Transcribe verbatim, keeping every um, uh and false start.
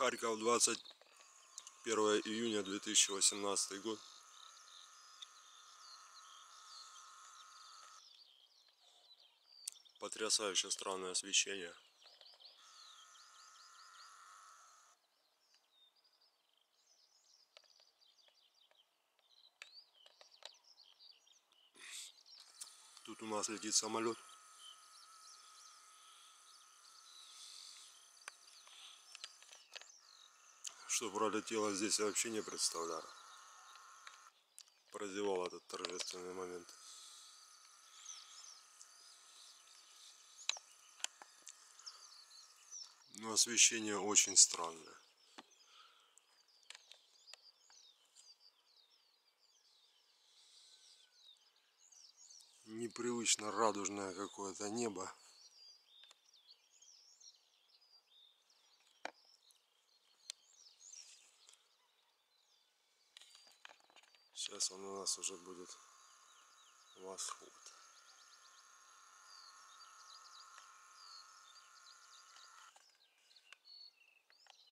Харьков, двадцать первое июня две тысячи восемнадцатый год. Потрясающе странное освещение. Тут у нас летит самолет. Что пролетело здесь, я вообще не представляю. Прозевал этот торжественный момент. Но освещение очень странное. Непривычно радужное какое-то небо. Сейчас он у нас уже будет восход.